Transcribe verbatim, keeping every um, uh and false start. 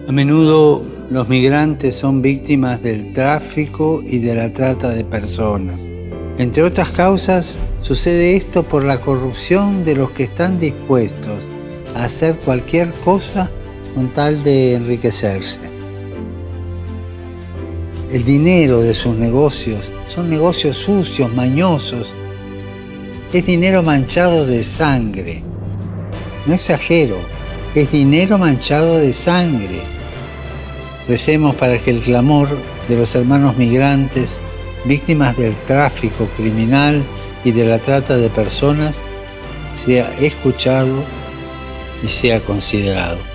A menudo los migrantes son víctimas del tráfico y de la trata de personas. Entre otras causas, sucede esto por la corrupción de los que están dispuestos a hacer cualquier cosa con tal de enriquecerse. El dinero de sus negocios son negocios sucios, mañosos. Es dinero manchado de sangre. No exagero, es dinero manchado de sangre. Recemos para que el clamor de los hermanos migrantes, víctimas del tráfico criminal y de la trata de personas, sea escuchado y sea considerado.